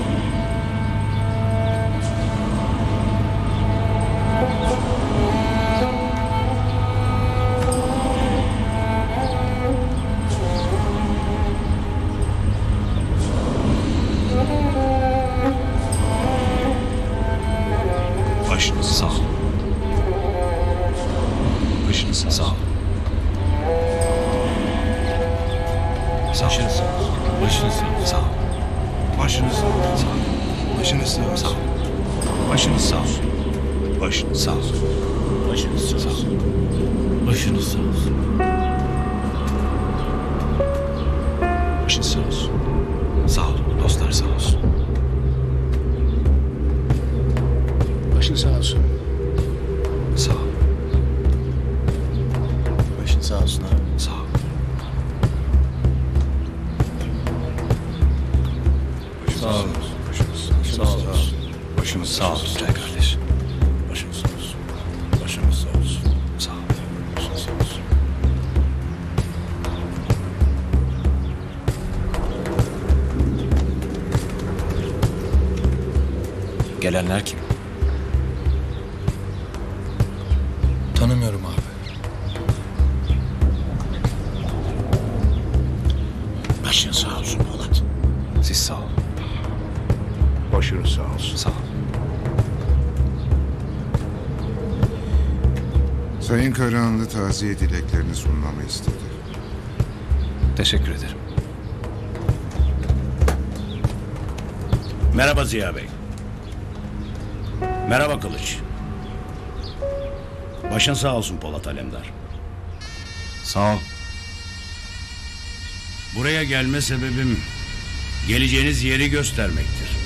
Başınız sağ ol. Başınız sağ ol. Sağ ol. Başınız sağ ol. Başınız sağ ol. Başınız sağ ol. Başınız sağ ol. Başınız sağ ol. Başınız sağ ol. Başınız sağ ol. Başınız sağ olsun. Sağ ol. Dostlar sağ olsun. Başın sağ olsun. Sağ ol. Başın sağ olsun abi. Sağ ol. Sağ olun. Sağ ol. Başınız sağ olsun güzel kardeş. Başınız sağ olsun. Başınız sağ olsun. Sağ ol. Başınız sağ olsun. Gelenler kim? Tanımıyorum abi. Başın sağ olsun Polat. Siz sağ olun. Başınız sağ olsun. Sağ ol. Sayın Karahanlı taziye dileklerini sunmamı istedi. Teşekkür ederim. Merhaba Ziya Bey. Merhaba Kılıç. Başın sağ olsun Polat Alemdar. Sağ ol. Buraya gelme sebebim geleceğiniz yeri göstermektir.